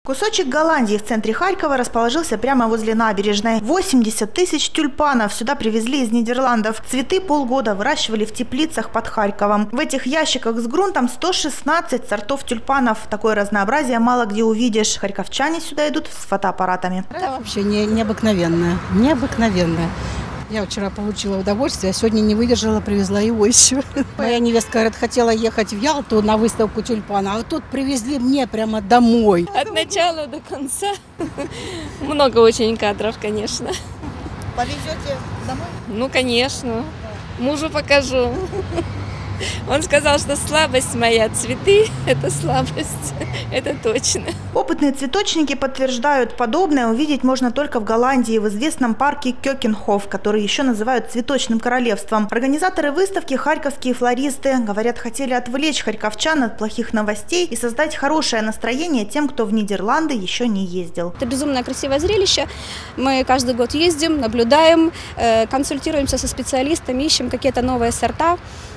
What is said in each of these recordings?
Кусочек Голландии в центре Харькова расположился прямо возле набережной. 80 тысяч тюльпанов сюда привезли из Нидерландов. Цветы полгода выращивали в теплицах под Харьковом. В этих ящиках с грунтом 116 сортов тюльпанов. Такое разнообразие мало где увидишь. Харьковчане сюда идут с фотоаппаратами. Это вообще необыкновенное. Необыкновенное. Я вчера получила удовольствие, а сегодня не выдержала, привезла его еще. Моя невестка, говорит, хотела ехать в Ялту на выставку тюльпана, а тут привезли мне прямо домой. От начала до конца. Много очень кадров, конечно. Повезете домой? Ну, конечно. Мужу покажу. Он сказал, что слабость моя, цветы – это слабость, это точно. Опытные цветочники подтверждают, подобное увидеть можно только в Голландии, в известном парке Кёкенхоф, который еще называют цветочным королевством. Организаторы выставки, харьковские флористы, говорят, хотели отвлечь харьковчан от плохих новостей и создать хорошее настроение тем, кто в Нидерланды еще не ездил. Это безумно красивое зрелище. Мы каждый год ездим, наблюдаем, консультируемся со специалистами, ищем какие-то новые сорта.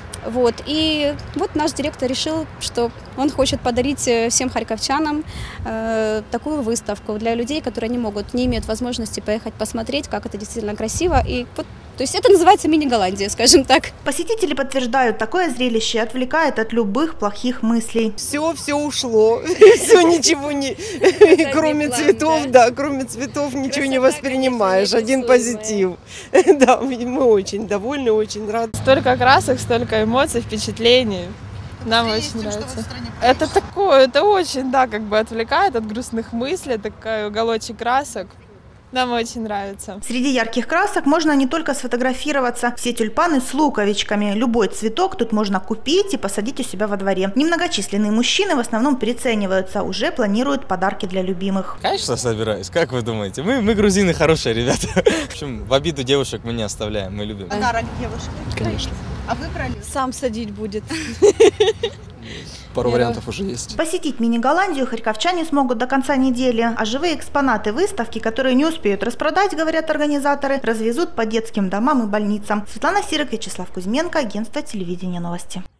И вот наш директор решил, что он хочет подарить всем харьковчанам такую выставку для людей, которые не имеют возможности поехать посмотреть, как это действительно красиво. То есть это называется мини-Голландия, скажем так. Посетители подтверждают, такое зрелище отвлекает от любых плохих мыслей. Все ушло, все ничего не, кроме цветов, да, кроме цветов ничего не воспринимаешь, один позитив. Да, мы очень довольны, очень рады. Столько красок, столько эмоций, впечатлений. Нам очень нравится. Это такое, это очень, да, как бы отвлекает от грустных мыслей, такой уголочек красок. Нам очень нравится. Среди ярких красок можно не только сфотографироваться. Все тюльпаны с луковичками. Любой цветок тут можно купить и посадить у себя во дворе. Немногочисленные мужчины в основном перецениваются, уже планируют подарки для любимых. Конечно, собираюсь. Как вы думаете? Мы грузины хорошие ребята. В общем, в обиду девушек мы не оставляем, мы любим. Подарок девушке? Конечно. А выбрали? Сам садить будет. Пару вариантов уже есть. Посетить мини-Голландию харьковчане смогут до конца недели, а живые экспонаты выставки, которые не успеют распродать, говорят организаторы, развезут по детским домам и больницам. Светлана Сирок, Вячеслав Кузьменко, агентство телевидения новости.